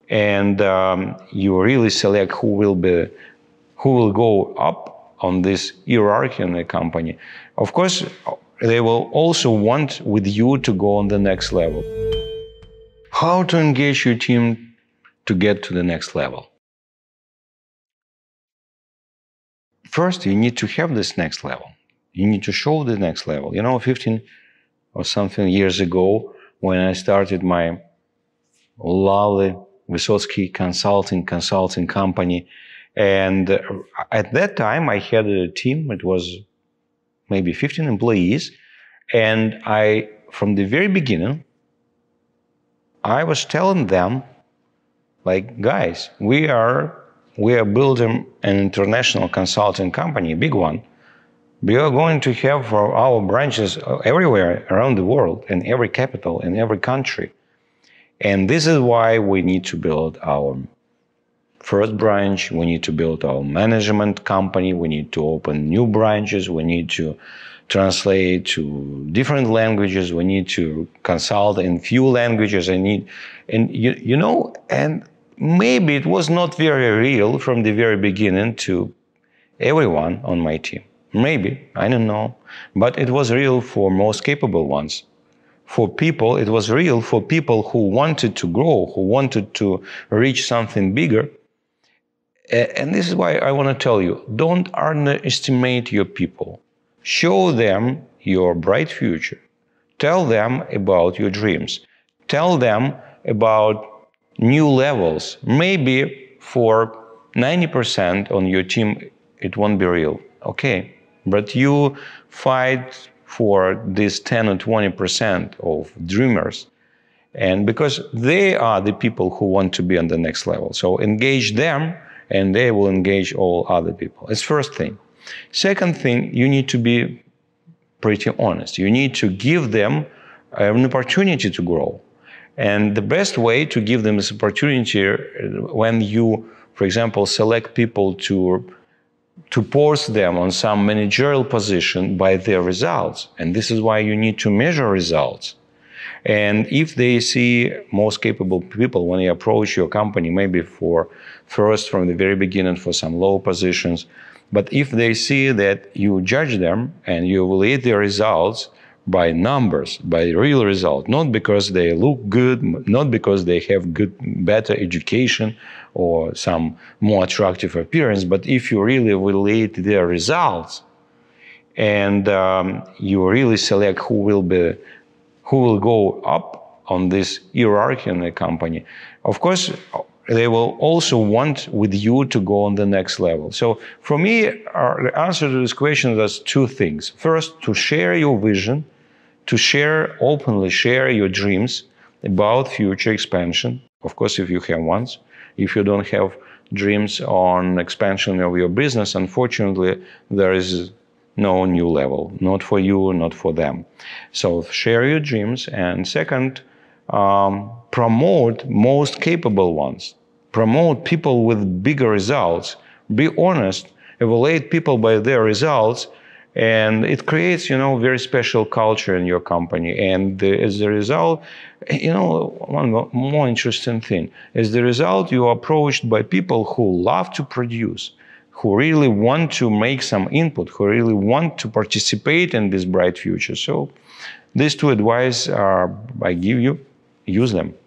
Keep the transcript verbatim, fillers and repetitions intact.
and um, you really select who will be, who will go up on this hierarchy in the company. Of course, they will also want with you to go on the next level. How to engage your team to get to the next level? First, you need to have this next level. You need to show the next level. You know, fifteen or something years ago, when I started my lovely Vysotsky consulting consulting company, and at that time I had a team. It was maybe fifteen employees, and I, from the very beginning, I was telling them, like, guys, we are we are building an international consulting company, a big one. We are going to have our branches everywhere around the world, in every capital, in every country. And this is why we need to build our first branch. We need to build our management company. We need to open new branches. We need to translate to different languages. We need to consult in few languages. I need, and you, you know, and maybe it was not very real from the very beginning to everyone on my team. Maybe, I don't know, but it was real for most capable ones. For people, it was real for people who wanted to grow, who wanted to reach something bigger. And this is why I want to tell you, don't underestimate your people. Show them your bright future. Tell them about your dreams. Tell them about new levels. Maybe for ninety percent on your team, it won't be real. Okay, but you fight for this ten or twenty percent of dreamers, and because they are the people who want to be on the next level. So engage them, and they will engage all other people. It's first thing. Second thing, you need to be pretty honest. You need to give them an opportunity to grow. And the best way to give them this opportunity, when you, for example, select people to to post them on some managerial position by their results. And this is why you need to measure results. And if they see most capable people, when you approach your company, maybe for first from the very beginning for some low positions, but if they see that you judge them and you evaluate their results by numbers, by real results, not because they look good, not because they have good, better education or some more attractive appearance, but if you really evaluate their results and um, you really select who will be, who will go up on this hierarchy in the company, of course, they will also want with you to go on the next level. So for me, the answer to this question is two things. First, to share your vision, to share, openly share your dreams about future expansion. Of course, if you have ones. If you don't have dreams on expansion of your business, unfortunately, there is no new level, not for you, not for them. So share your dreams. And second, um, promote most capable ones. Promote people with bigger results. Be honest, evaluate people by their results. And it creates, you know, very special culture in your company. And as a result, you know, one more interesting thing, as the result, you are approached by people who love to produce, who really want to make some input, who really want to participate in this bright future. So these two advice are, I give you, use them.